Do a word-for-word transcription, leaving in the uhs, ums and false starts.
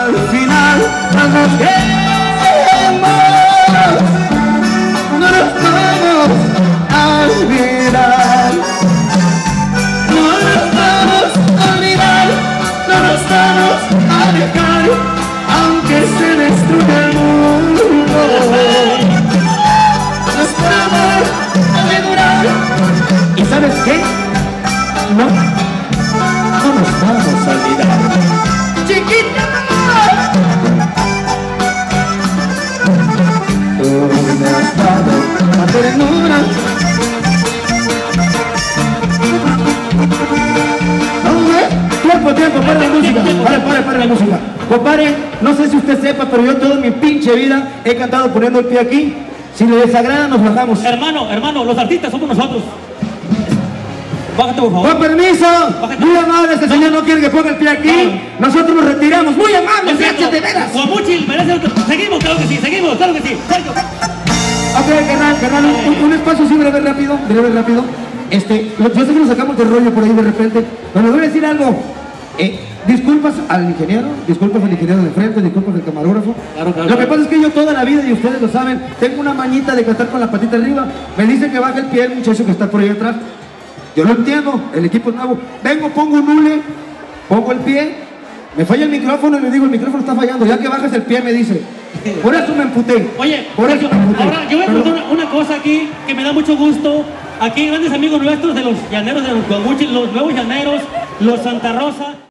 al final no nos queremos, no nos vamos a olvidar, no nos vamos a olvidar, no nos vamos a dejar, aunque se destruya el mundo. Nuestro amor debe durar. ¿Y sabes qué? No, no nos vamos a olvidar. ¡Chiquita! Tú me has dado la ternura. Tiempo, tiempo, para la música. Para, para, para la música. Compadre, no sé si usted sepa, pero yo toda mi pinche vida he cantado poniendo el pie aquí. Si le desagrada, nos bajamos. Hermano, hermano, los artistas somos nosotros. Bájate, por favor. Con permiso. Bájate. Muy amable, este señor no quiere que ponga el pie aquí. No. Nosotros nos retiramos. Muy amable, gracias de veras. Guamuchil merece otro. Seguimos, claro que sí, seguimos, claro que sí. Sergio. Ok, carnal, carnal, un, un espacio así breve, rápido, breve, rápido. Este, yo sé que nos sacamos de rollo por ahí de repente, pero les voy a decir algo. Eh, disculpas al ingeniero, disculpas al ingeniero de frente, disculpas al camarógrafo. Claro, claro, Lo que claro. pasa es que yo toda la vida, y ustedes lo saben, tengo una mañita de cantar con la patita arriba. Me dicen que baje el pie el muchacho que está por ahí atrás. Yo lo entiendo, el equipo es nuevo. Vengo, pongo un hule, pongo el pie, me falla el micrófono y le digo, el micrófono está fallando, ya que bajas el pie me dice. Por eso me emputé. Oye, por eso me emputé. Ahora yo voy a contar una, una cosa aquí que me da mucho gusto. Aquí grandes amigos nuestros de los llaneros de los Guamuchil, los nuevos llaneros, los Santa Rosa.